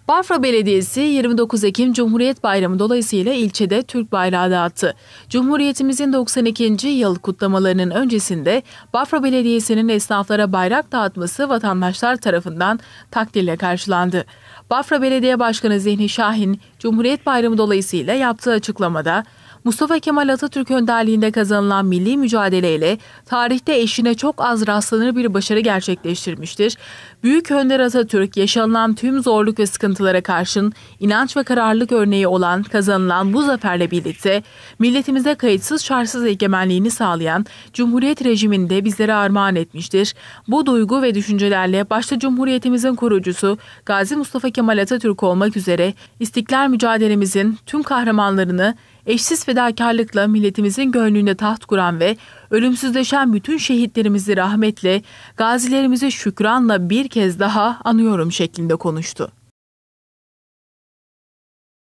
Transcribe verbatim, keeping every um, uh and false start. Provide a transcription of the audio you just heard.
Bafra Belediyesi yirmi dokuz Ekim Cumhuriyet Bayramı dolayısıyla ilçede Türk bayrağı dağıttı. Cumhuriyetimizin doksan ikinci yıl kutlamalarının öncesinde Bafra Belediyesi'nin esnaflara bayrak dağıtması vatandaşlar tarafından takdirle karşılandı. Bafra Belediye Başkanı Zihni Şahin, Cumhuriyet Bayramı dolayısıyla yaptığı açıklamada, Mustafa Kemal Atatürk önderliğinde kazanılan milli mücadeleyle tarihte eşine çok az rastlanır bir başarı gerçekleştirmiştir. Büyük Önder Atatürk yaşanılan tüm zorluk ve sıkıntılara karşın inanç ve kararlılık örneği olan kazanılan bu zaferle birlikte milletimize kayıtsız şartsız egemenliğini sağlayan Cumhuriyet rejimini de bizlere armağan etmiştir. Bu duygu ve düşüncelerle başta Cumhuriyetimizin kurucusu Gazi Mustafa Kemal Atatürk olmak üzere İstiklal mücadelemizin tüm kahramanlarını eşsiz fedakarlıkla milletimizin gönlünde taht kuran ve ölümsüzleşen bütün şehitlerimizi rahmetle, gazilerimizi şükranla bir kez daha anıyorum şeklinde konuştu.